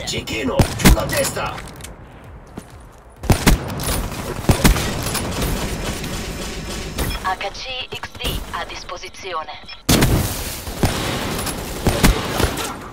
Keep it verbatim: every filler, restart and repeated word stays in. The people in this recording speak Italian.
Cecchino, giù la testa! H C X D a disposizione.